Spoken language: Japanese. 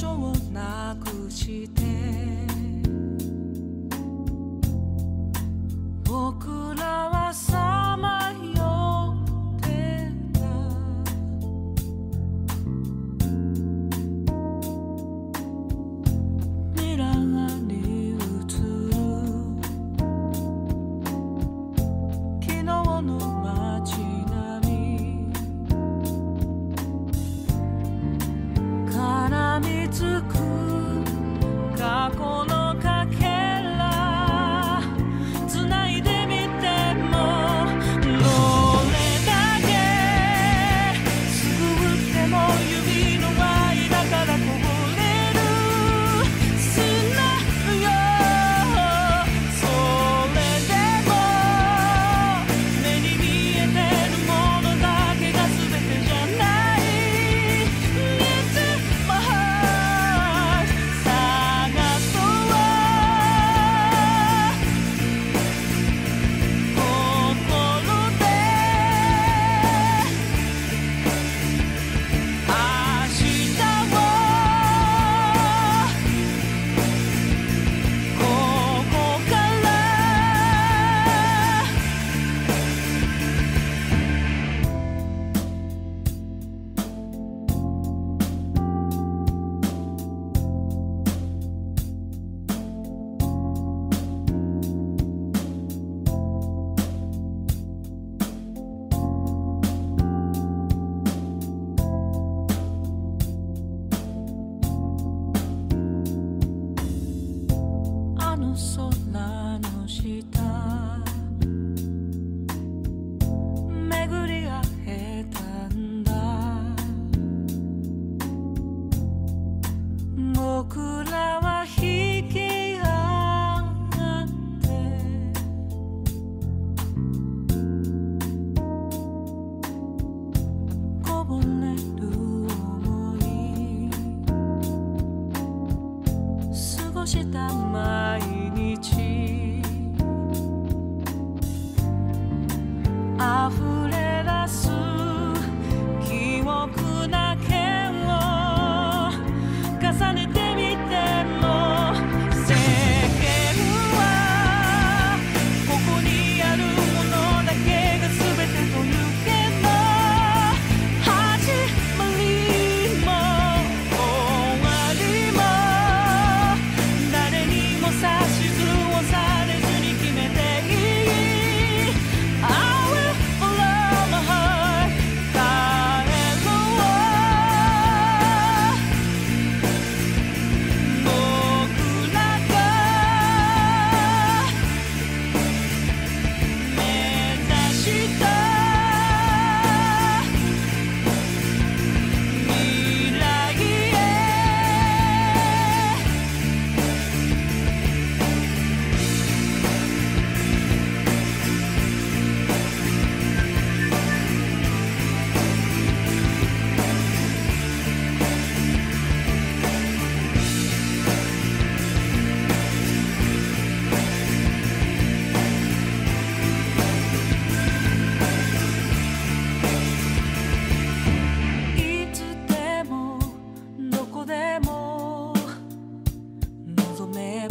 所をなくして僕らはさまよってた。ミラーに映る昨日の街並み絡みつく過去のかけら繋いでみてもどれだけすくっても指の間からこぼれる砂よ。それでも目に見えてるものだけが全てじゃない。It's my heart 探そう心で明日をここからあの空の下巡り合えたんだ。僕らは引き合ってこぼれる想い過ごした毎日溢れ出す記憶だけを重ねてみても世間はここにあるものだけが全てというけど始まりも終わりも誰にも指図をされずに決めていい。I will follow my heart 帰ろう僕らが目指した未来へ。いつでもどこでも望め